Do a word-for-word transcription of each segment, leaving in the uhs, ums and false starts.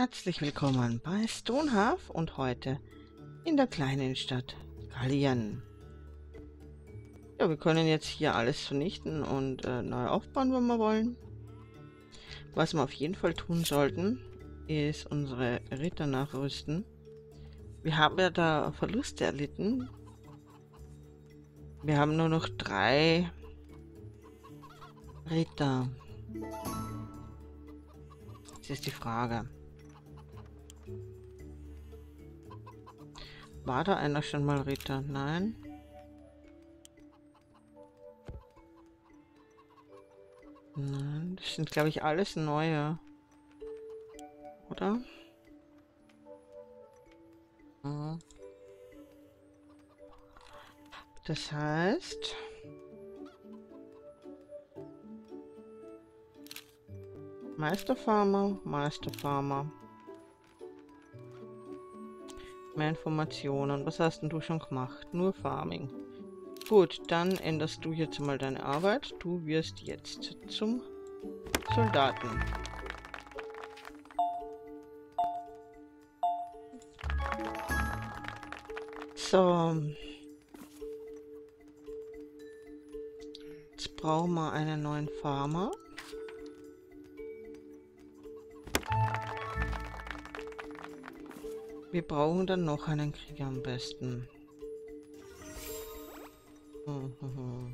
Herzlich willkommen bei Stonehalf und heute in der kleinen Stadt Gallien. Ja, wir können jetzt hier alles vernichten und äh, neu aufbauen, wenn wir wollen. Was wir auf jeden Fall tun sollten, ist unsere Ritter nachrüsten. Wir haben ja da Verluste erlitten. Wir haben nur noch drei Ritter. Das ist die Frage. War da einer schon mal Ritter? Nein. Nein, das sind, glaube ich, alles neue. Oder? Mhm. Das heißt... Meisterfarmer, Meisterfarmer. Mehr Informationen. Was hast denn du schon gemacht? Nur Farming. Gut, dann änderst du jetzt mal deine Arbeit. Du wirst jetzt zum Soldaten. So. Jetzt brauchen wir einen neuen Farmer. Wir brauchen dann noch einen Krieger am besten. Mhm.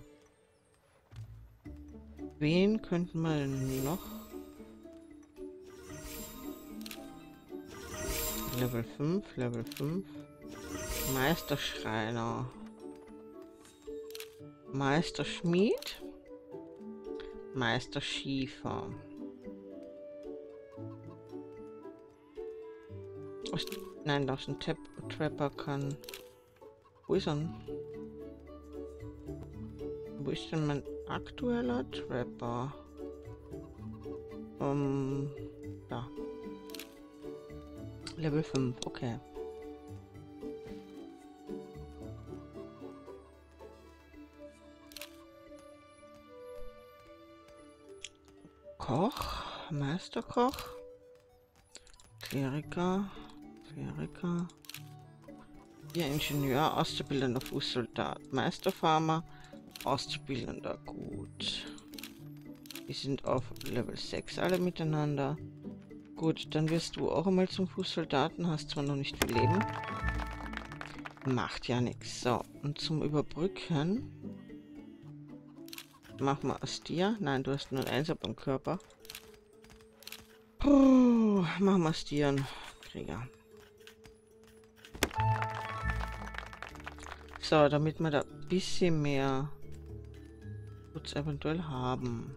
Wen könnten wir denn noch? Level fünf, Level fünf. Meisterschreiner. Meisterschmied. Meisterschiefer. Nein, das ist ein Tap Trapper kann. Wo ist er? Wo ist denn mein aktueller Trapper? Um, da. Level fünf, okay. Koch, Meisterkoch, Kleriker, Kleriker, ja, Ingenieur, auszubildender Fußsoldat, Meisterfarmer, auszubildender, gut. Die sind auf Level sechs alle miteinander. Gut, dann wirst du auch einmal zum Fußsoldaten, hast zwar noch nicht viel Leben. Macht ja nichts. So, und zum Überbrücken machen wir aus dir. Nein, du hast nur ein Einser beim Körper. Puh, machen wir aus dir einen Krieger. So, damit wir da ein bisschen mehr Schutz eventuell haben.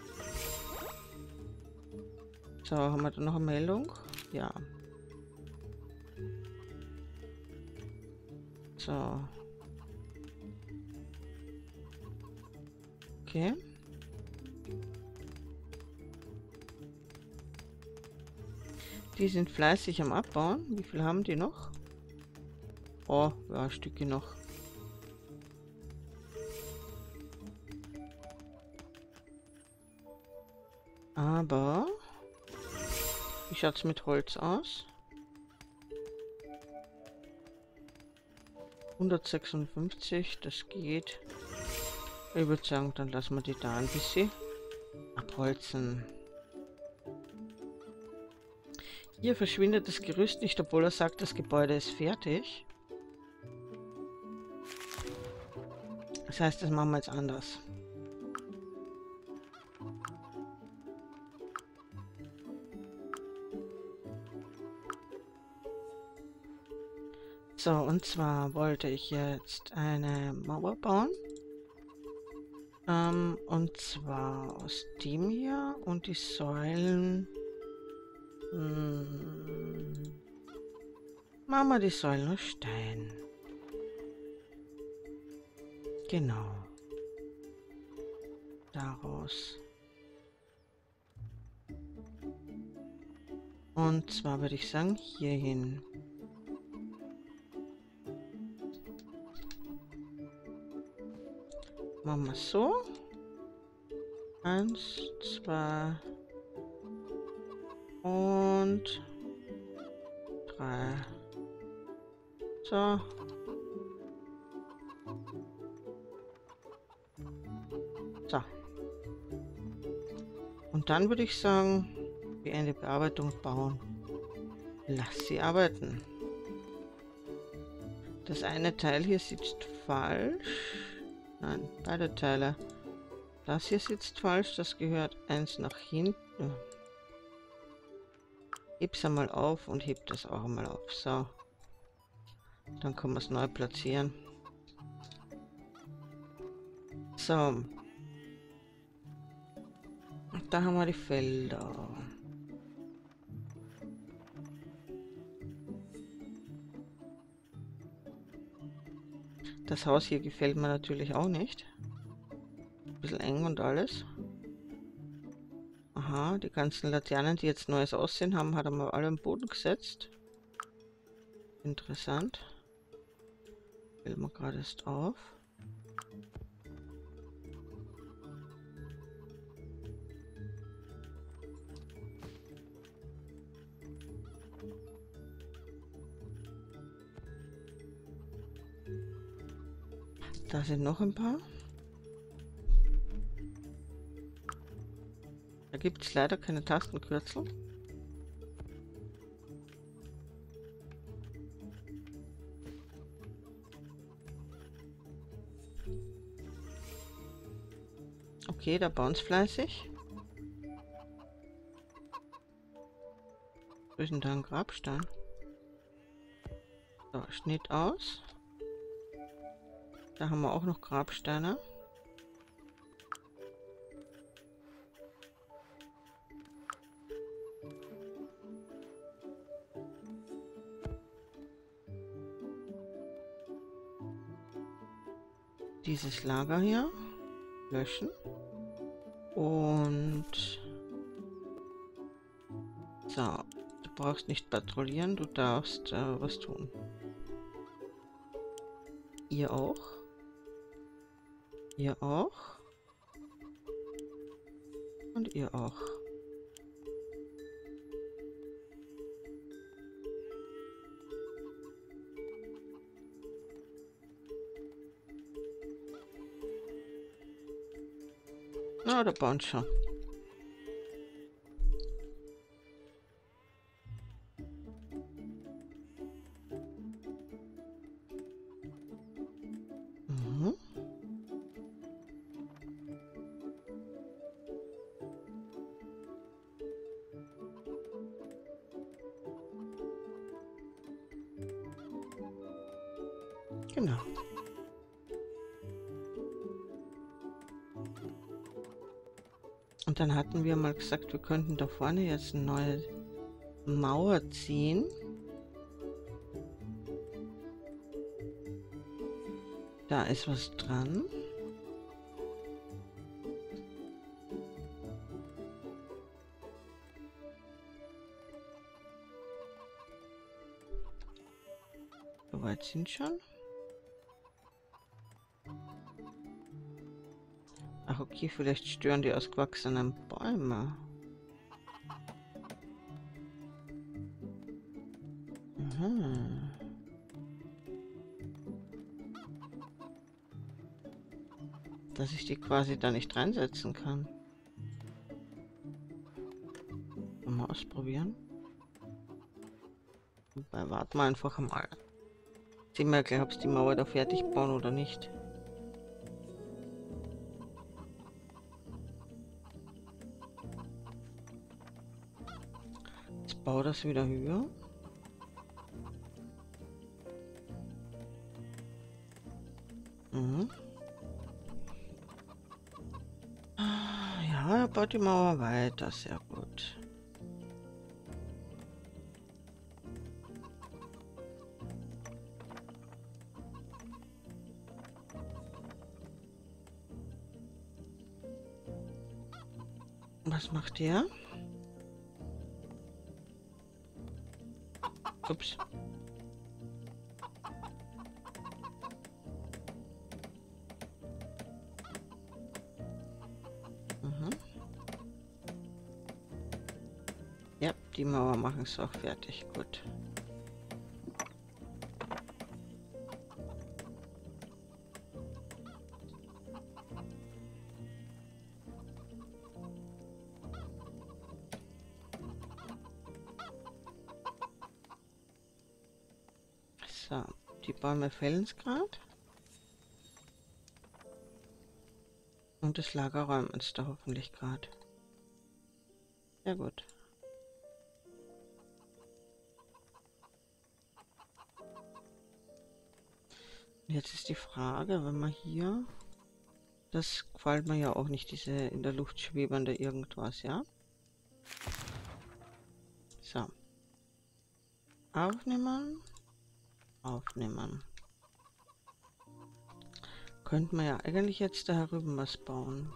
So, haben wir da noch eine Meldung? Ja. So. Okay. Die sind fleißig am Abbauen. Wie viel haben die noch? Oh, ja, ein Stückchen noch. Aber wie schaut es mit Holz aus? hundertsechsundfünfzig, das geht. Ich würde sagen, dann lassen wir die da ein bisschen abholzen. Hier verschwindet das Gerüst nicht, obwohl er sagt, das Gebäude ist fertig. Das heißt, das machen wir jetzt anders. So, und zwar wollte ich jetzt eine Mauer bauen. Ähm, und zwar aus dem hier und die Säulen. Hm, machen wir die Säulen aus Stein. Genau. Daraus. Und zwar würde ich sagen, hier hin. Machen wir so. Eins, zwei und frei. So. So. Und dann würde ich sagen, beende Bearbeitung bauen. Lass sie arbeiten. Das eine Teil hier sitzt falsch. Nein, beide Teile. Das hier sitzt falsch, das gehört eins nach hinten. Heb's einmal auf und heb das auch einmal auf. So. Dann kann man es neu platzieren. So. Da haben wir die Felder. Das Haus hier gefällt mir natürlich auch nicht. Ein bisschen eng und alles. Aha, die ganzen Laternen, die jetzt neues Aussehen haben, hat er mal alle am Boden gesetzt. Interessant. Fällt mir gerade erst auf. Da sind noch ein paar. Da gibt es leider keine Tastenkürzel. Okay, da bauen sie fleißig. Wo ist denn da ein Grabstein? So, Schnitt aus. Da haben wir auch noch Grabsteine. Dieses Lager hier löschen. Und so, du brauchst nicht patrouillieren, du darfst äh, was tun. Ihr auch. Ihr auch. Und ihr auch. Na, der baut schon. Mhm. Genau. Und dann hatten wir mal gesagt, wir könnten da vorne jetzt eine neue Mauer ziehen. Da ist was dran. Soweit sind schon. Ach okay, vielleicht stören die ausgewachsenen Bäume. Mhm. Dass ich die quasi da nicht reinsetzen kann. Mal ausprobieren. Wobei, warten wir einfach mal. Sehen wir gleich, ob sie die Mauer da fertig bauen oder nicht. Jetzt baue das wieder höher. Mhm. Ja, er baut die Mauer weiter, sehr gut. Was macht der? Ups. Mhm. Ja, die Mauer machen es auch fertig. Gut. So, die Bäume fällen es gerade. Und das Lager räumen es da hoffentlich gerade. Sehr gut. Jetzt ist die Frage, wenn man hier... Das gefällt mir ja auch nicht, diese in der Luft schwebende irgendwas, ja? So. Aufnehmen. Aufnehmen. Könnte man ja eigentlich jetzt da herüben was bauen.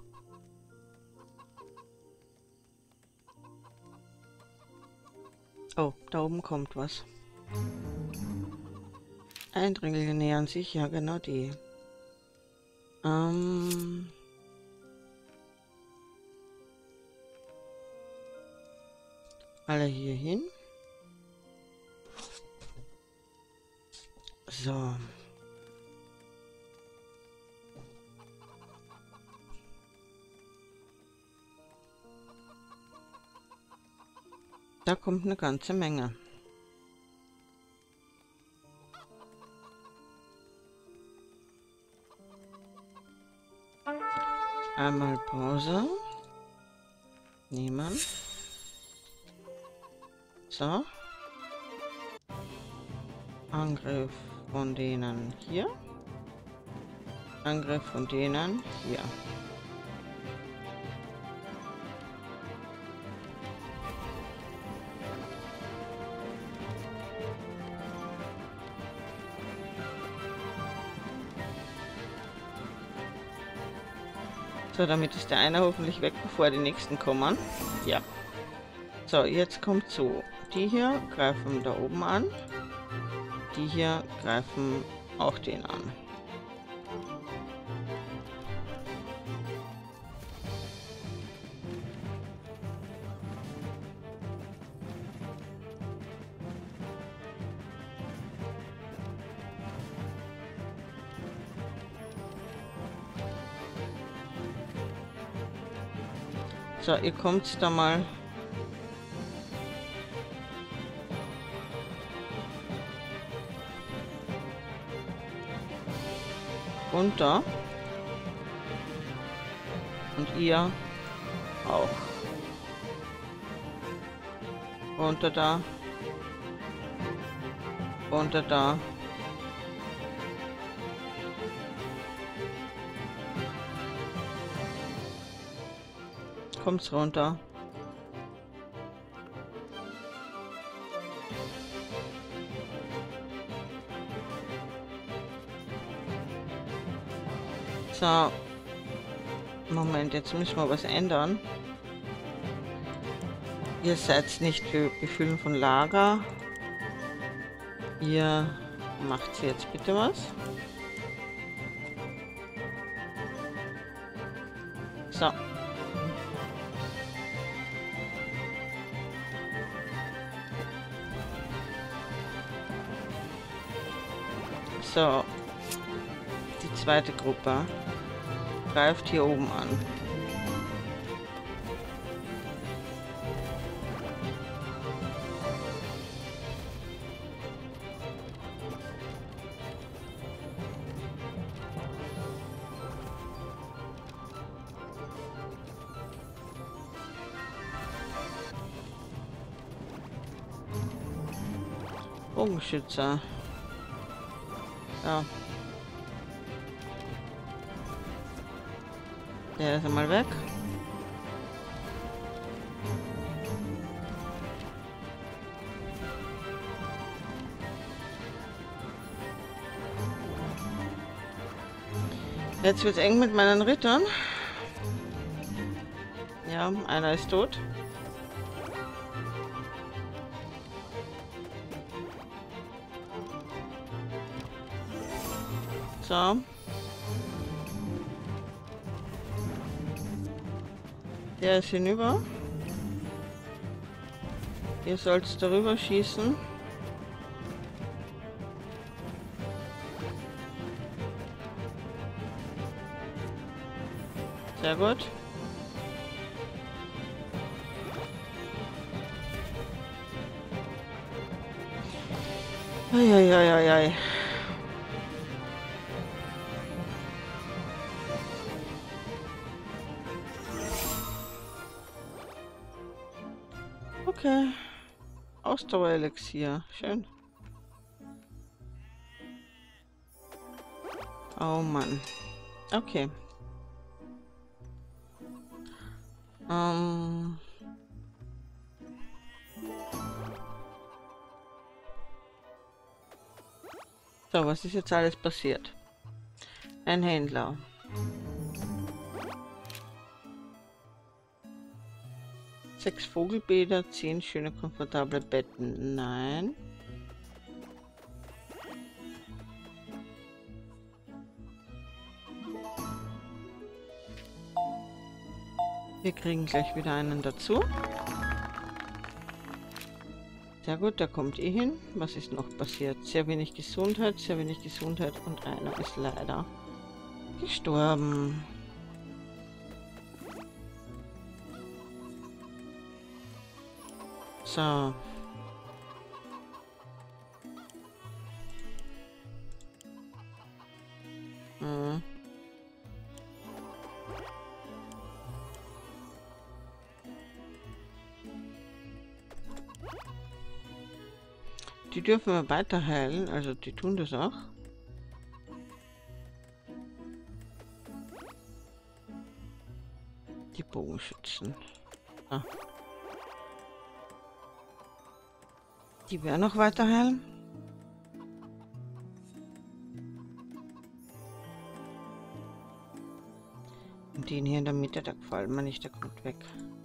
Oh, da oben kommt was. Eindringlinge nähern sich, ja genau die. Ähm... Alle hier hin. So. Da kommt eine ganze Menge. Einmal Pause. Nehmen. So. Angriff von denen hier. Angriff von denen hier. So, damit ist der eine hoffentlich weg, bevor die nächsten kommen. Ja. So, jetzt kommt so. Die hier greifen da oben an. Die hier greifen auch den an. So, ihr kommt da mal runter und ihr auch runter da, runter da. Kommt's runter. So. Moment, jetzt müssen wir was ändern. Ihr seid nicht für Befüllen von Lager. Ihr macht jetzt bitte was. So. So, die zweite Gruppe greift hier oben an. Bogenschützer. Ja. Der ist einmal weg. Jetzt wird es eng mit meinen Rittern. Ja, einer ist tot. So. Der ist hinüber. Ihr sollt darüber schießen. Sehr gut. Eieieiei. Okay. Ausdauerelixier. Schön. Oh Mann. Okay. Ähm. So, was ist jetzt alles passiert? Ein Händler. Sechs Vogelbäder, zehn schöne, komfortable Betten. Nein. Wir kriegen gleich wieder einen dazu. Sehr gut, der kommt eh hin. Was ist noch passiert? Sehr wenig Gesundheit, sehr wenig Gesundheit und einer ist leider gestorben. So. Hm. Die dürfen wir weiter heilen, also die tun das auch. Die Bogenschützen. Ah. Die werden noch weiter heilen. Und den hier in der Mitte, der gefällt mir nicht, der kommt weg.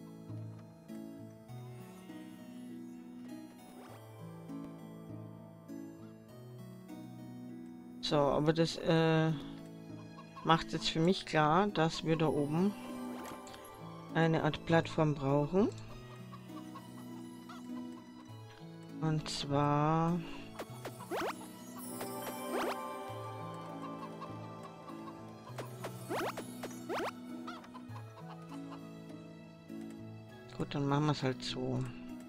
So, aber das äh, macht jetzt für mich klar, dass wir da oben eine Art Plattform brauchen. Und zwar... Gut, dann machen wir es halt so.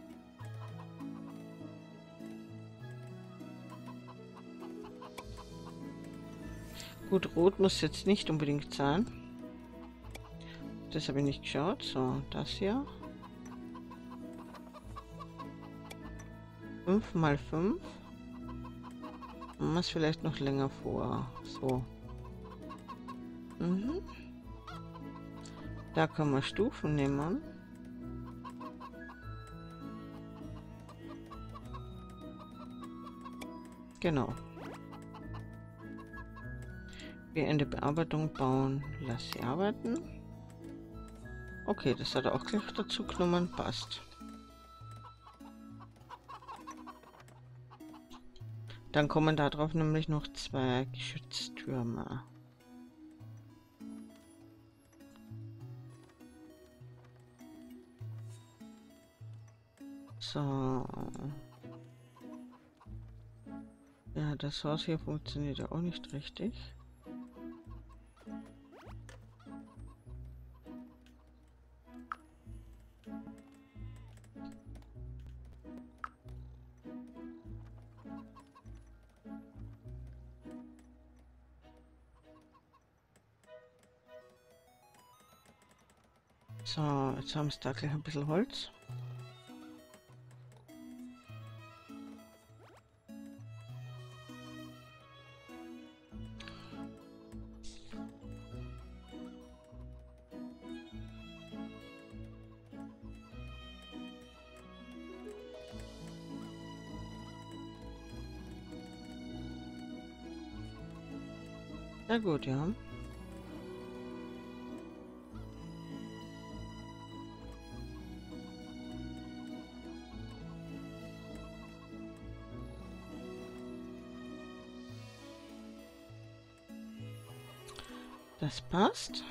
Gut, rot muss jetzt nicht unbedingt sein. Das habe ich nicht geschaut. So, das hier. fünf mal fünf. Machen wir es vielleicht noch länger vor. So. Mhm. Da kann man Stufen nehmen. Genau. Beende Bearbeitung bauen. Lass sie arbeiten. Okay, das hat er auch gleich dazu genommen. Passt. Dann kommen da drauf nämlich noch zwei Geschütztürme. So. Ja, das Haus hier funktioniert ja auch nicht richtig. So, jetzt haben wir da gleich ein bisschen Holz. Sehr gut, ja. Das passt.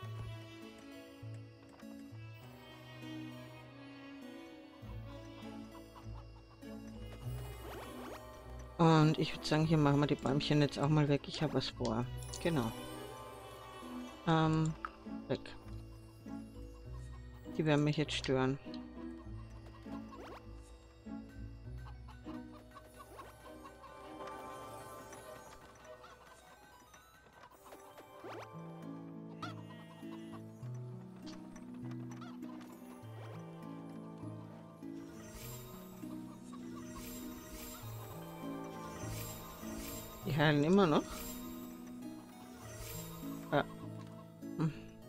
Und ich würde sagen, hier machen wir die Bäumchen jetzt auch mal weg. Ich habe was vor. Genau. Ähm, weg. Die werden mich jetzt stören. Die heilen immer noch. Ja. Hm.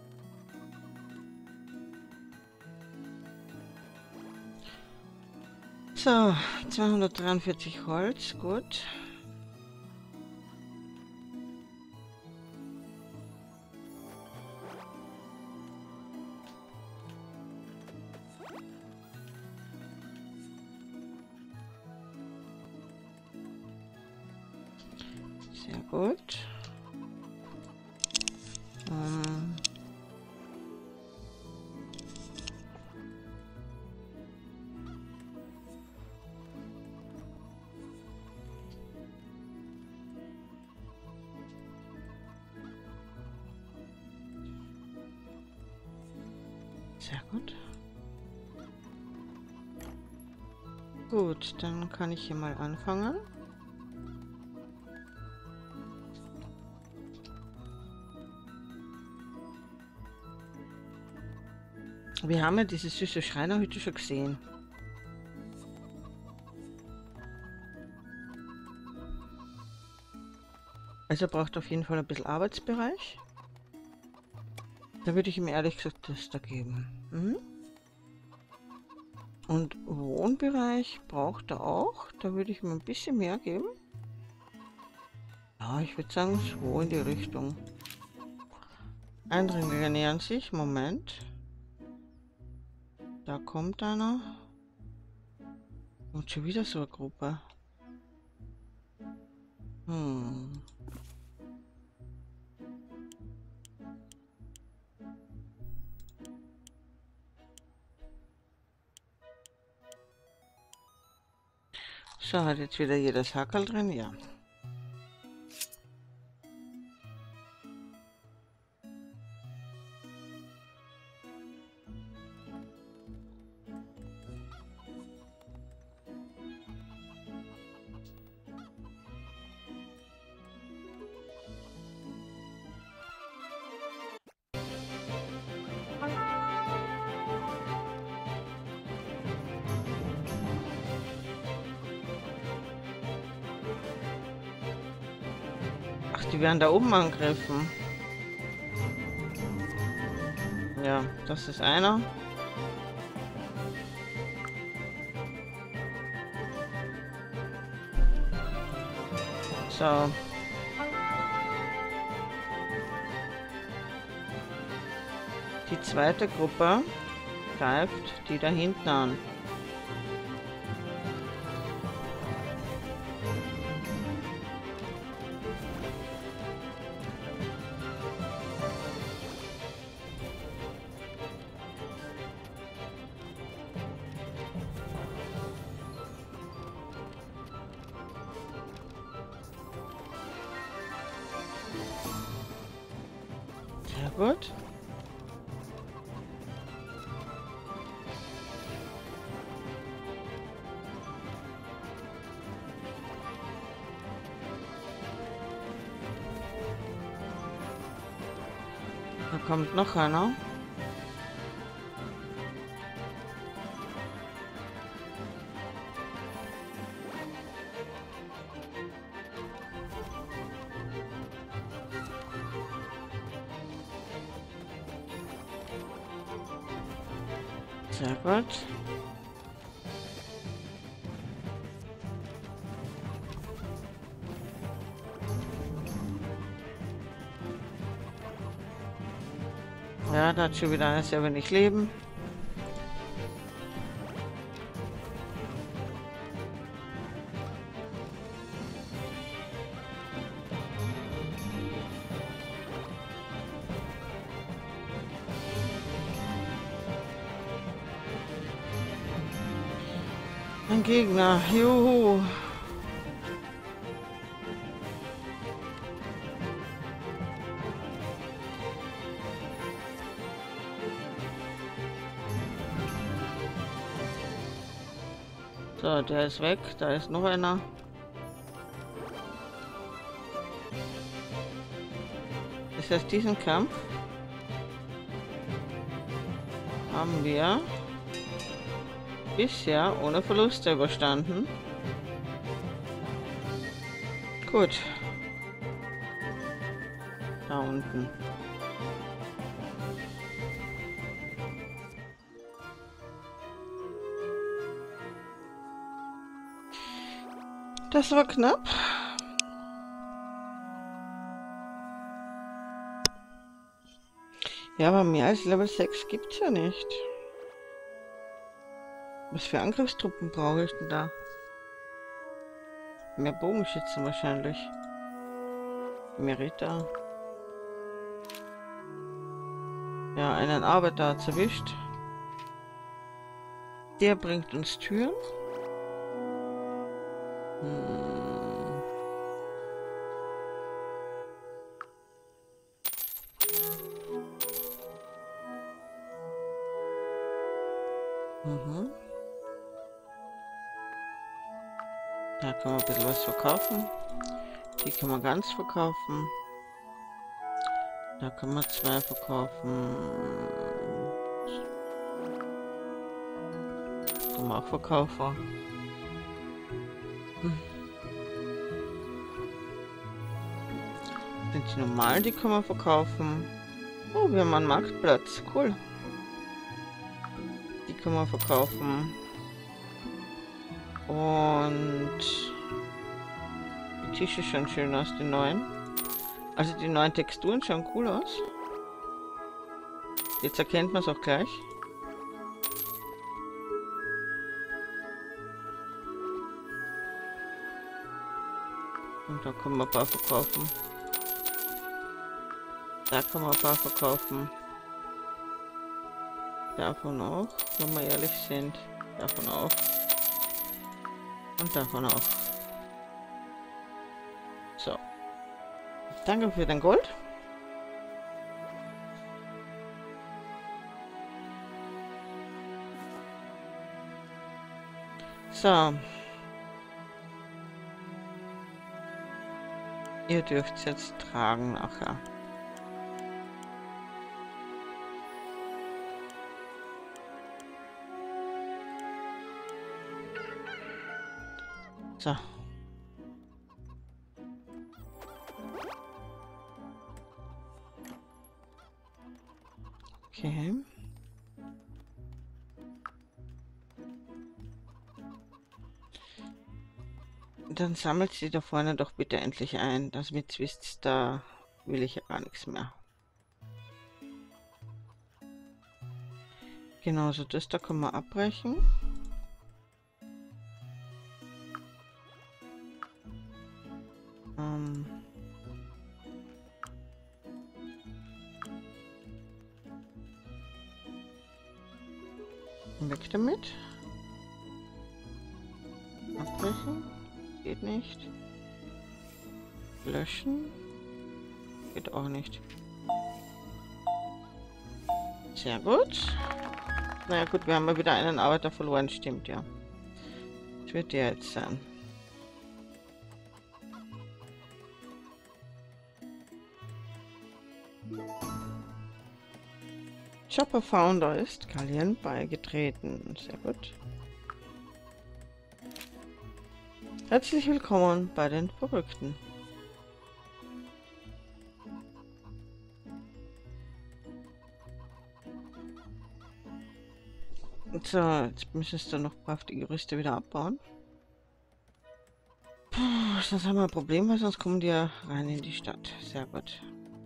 So, zweihundertdreiundvierzig Holz, gut. Sehr gut. Ähm Sehr gut. Gut, dann kann ich hier mal anfangen. Wir haben ja diese süße Schreinerhütte schon gesehen. Also braucht auf jeden Fall ein bisschen Arbeitsbereich. Da würde ich ihm ehrlich gesagt das da geben. Mhm. Und Wohnbereich braucht er auch. Da würde ich ihm ein bisschen mehr geben. Ja, ich würde sagen, so in die Richtung. Eindringlinge nähern sich. Moment. Da kommt einer. Und schon wieder so eine Gruppe. Hm. So, hat jetzt wieder jedes Hackerl drin? Ja. Ach, die werden da oben angegriffen. Ja, das ist einer. So. Die zweite Gruppe greift die da hinten an. Sehr gut. Da kommt noch einer. Sehr gut. Ja, da hat schon wieder einer sehr wenig Leben. Ein Gegner, juhu. So, der ist weg, da ist noch einer. Das heißt, diesen Kampf haben wir bisher ohne Verluste überstanden. Gut, Da unten. Das war knapp. Ja, aber mehr als Level sechs gibt's ja nicht. Was für Angriffstruppen brauche ich denn da? Mehr Bogenschützen wahrscheinlich. Mehr Ritter. Ja, einen Arbeiter hat's erwischt. Der bringt uns Türen. Hm. Mhm. Da kann man ein bisschen was verkaufen. Die kann man ganz verkaufen. Da kann man zwei verkaufen. Kann man auch verkaufen. Hm. Sind die normalen, die kann man verkaufen. Oh, wir haben einen Marktplatz. Cool. Die kann man verkaufen. Und die Tische schauen schön aus, die neuen. Also die neuen Texturen schauen cool aus. Jetzt erkennt man es auch gleich. Und da kann man ein paar verkaufen. Da kann man ein paar verkaufen. Davon auch, wenn wir ehrlich sind. Davon auch. Und davon auch. So. Danke für dein Gold. So. Ihr dürft es jetzt tragen nachher. So. Okay. Dann sammelt sie da vorne doch bitte endlich ein. Das mit Twists, da will ich ja gar nichts mehr. Genauso das da können wir abbrechen. Ähm Weg damit. Abbrechen. Geht nicht. Löschen. Geht auch nicht. Sehr gut. Naja gut, wir haben mal wieder einen Arbeiter verloren, stimmt ja. Das wird der jetzt sein. Chopper Founder ist Gallien beigetreten. Sehr gut. Herzlich willkommen bei den Verrückten. So, jetzt müsstest du noch brav die Gerüste wieder abbauen. Puh, sonst haben wir ein Problem, weil sonst kommen die ja rein in die Stadt. Sehr gut.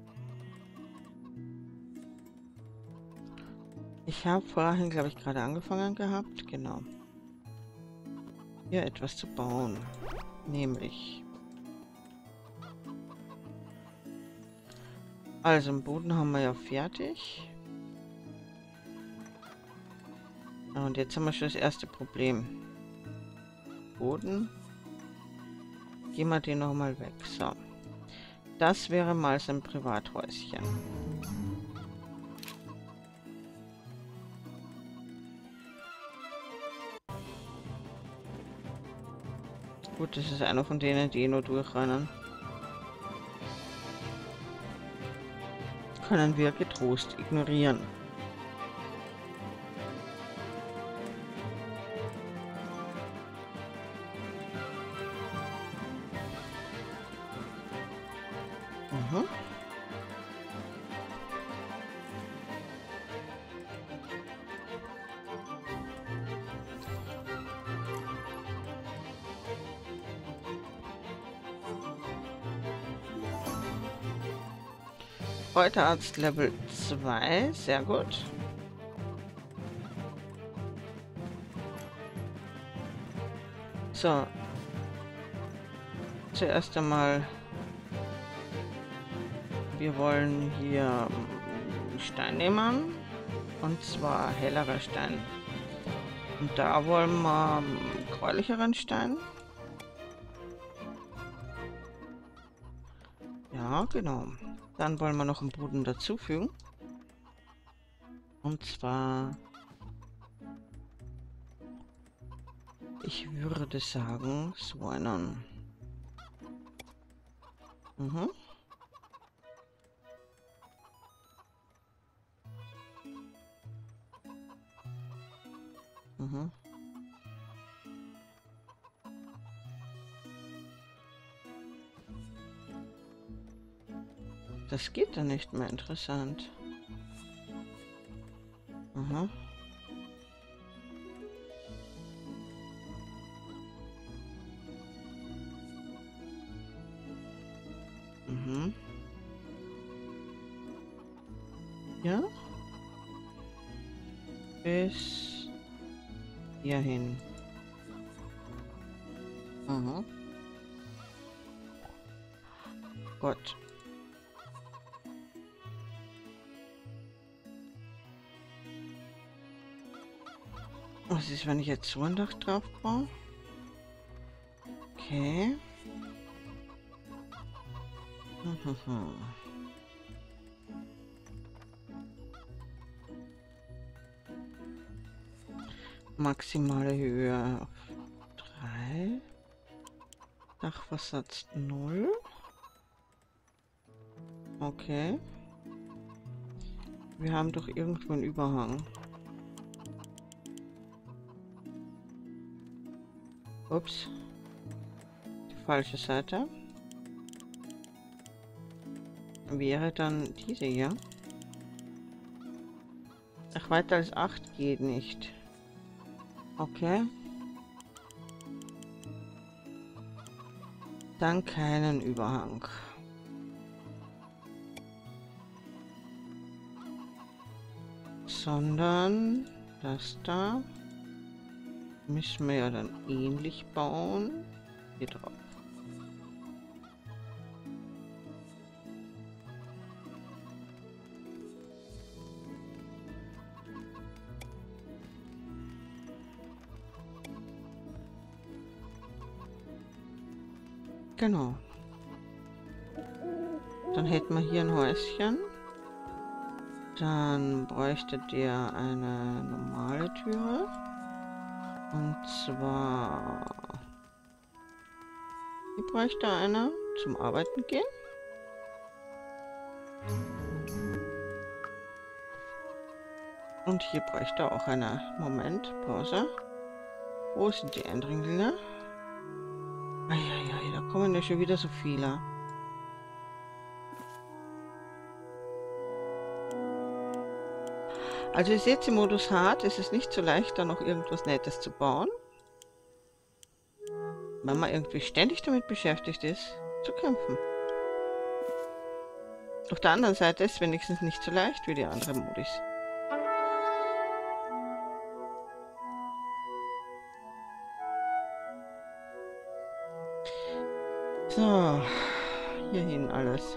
Ich habe vorhin, glaube ich, gerade angefangen gehabt. Genau. Hier etwas zu bauen. Nämlich. Also, im Boden haben wir ja fertig. Und jetzt haben wir schon das erste Problem. Boden. Gehen wir den nochmal weg. So. Das wäre mal sein Privathäuschen. Gut, das ist einer von denen, die nur durchrennen. Können wir getrost ignorieren. Mhm. Kräuterarzt Level zwei, sehr gut. So. Zuerst einmal, wir wollen hier Stein nehmen, und zwar hellerer Stein. Und da wollen wir gräulicheren Stein. Ja, genau. Dann wollen wir noch einen Boden dazufügen. Und zwar, ich würde sagen, so einen. Mhm. Mhm. Das geht dann nicht mehr, interessant. Aha. Mhm. Ja. Bis hierhin. Mhm. Gut. Was ist, wenn ich jetzt so ein Dach drauf baue? Okay. Mhm. Maximale Höhe auf drei. Dachversatz null. Okay. Wir haben doch irgendwo einen Überhang. Ups. Die falsche Seite. Wäre dann diese hier. Ach, weiter als acht geht nicht. Okay. Dann keinen Überhang. Sondern das da müssen wir ja dann ähnlich bauen. Hier drauf. Genau. Dann hätten wir hier ein Häuschen. Dann bräuchte der eine normale Türe. Und zwar... Hier bräuchte einer zum Arbeiten gehen. Und hier bräuchte auch eine... Moment, Pause. Wo sind die Eindringlinge? Eieiei, da kommen ja schon wieder so viele. Also ihr seht, im Modus Hard ist es nicht so leicht, da noch irgendwas Nettes zu bauen. Wenn man irgendwie ständig damit beschäftigt ist, zu kämpfen. Auf der anderen Seite ist es wenigstens nicht so leicht wie die anderen Modis. So, hierhin alles.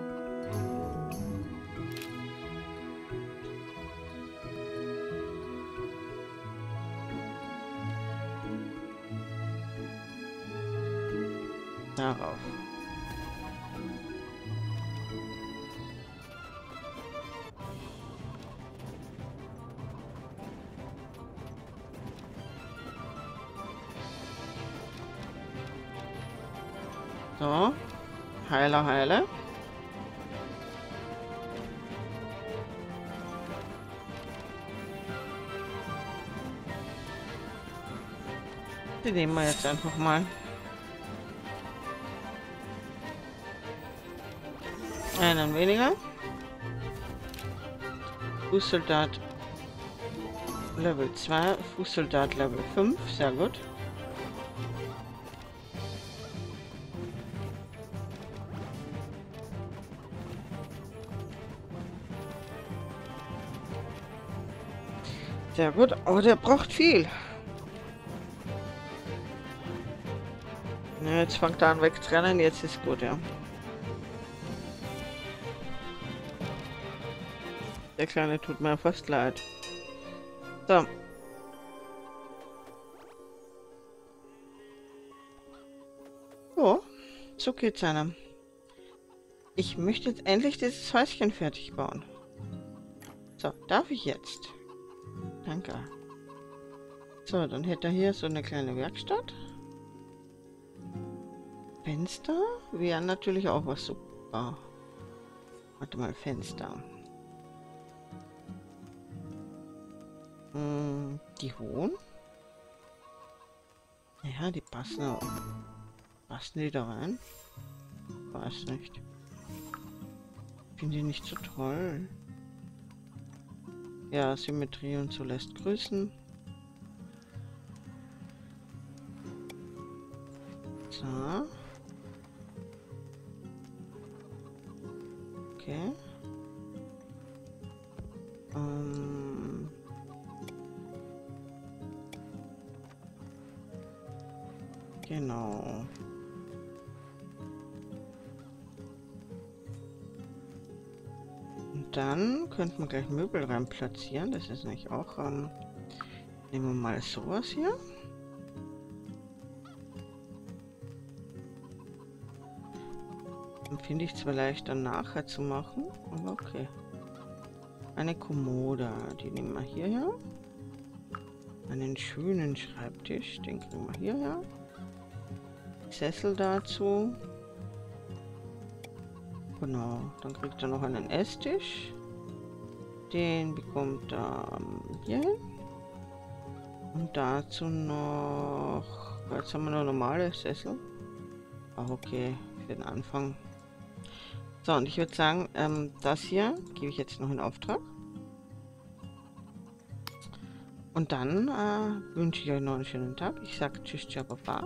Darauf. So, Heiler, Heile. Die nehmen wir jetzt einfach mal. Einen weniger. Fußsoldat Level zwei, Fußsoldat Level fünf, sehr gut. Sehr gut, aber der braucht viel. Ja, jetzt fängt er an wegzurennen, jetzt ist gut, ja. Der Kleine tut mir fast leid. So. So, so geht's einem. Ich möchte jetzt endlich dieses Häuschen fertig bauen. So, darf ich jetzt? Danke. So, dann hätte er hier so eine kleine Werkstatt. Fenster wären natürlich auch was super. Warte mal, Fenster. Hm, die hohen? Ja, die passen auch. Passen die da rein? Weiß nicht. Finde ich nicht so toll. Ja, Symmetrie und so lässt grüßen. So. Okay. Ähm. Genau. Und dann könnten wir gleich Möbel rein platzieren. Das ist nicht auch. Ähm, nehmen wir mal sowas hier. Finde ich zwar leichter nachher zu machen, aber okay. Eine Kommode, die nehmen wir hierher. Einen schönen Schreibtisch, den kriegen wir hierher. Sessel dazu. Genau, dann kriegt er noch einen Esstisch. Den bekommt er hier hin. Und dazu noch... Jetzt haben wir noch normale Sessel. Auch okay, für den Anfang. So, und ich würde sagen, ähm, das hier gebe ich jetzt noch in Auftrag. Und dann äh, wünsche ich euch noch einen schönen Tag. Ich sage Tschüss, ciao, baba.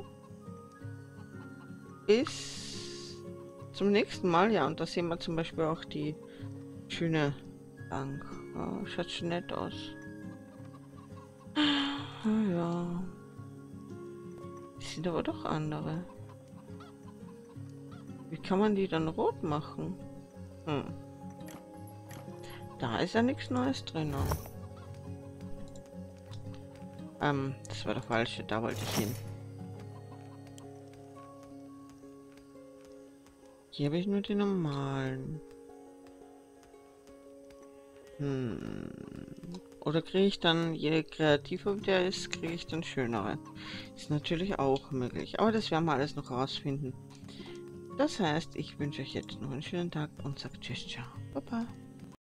Bis zum nächsten Mal. Ja, und da sehen wir zum Beispiel auch die schöne Bank. Oh, schaut schon nett aus. Oh, ja. Die sind aber doch andere. Wie kann man die dann rot machen? Hm. Da ist ja nichts Neues drin. Ähm, das war der falsche, da wollte ich hin. Hier habe ich nur die normalen. Hm. Oder kriege ich dann, je kreativer der ist, kriege ich dann schönere. Ist natürlich auch möglich. Aber das werden wir alles noch rausfinden. Das heißt, ich wünsche euch jetzt noch einen schönen Tag und sage Tschüss, ciao, Baba.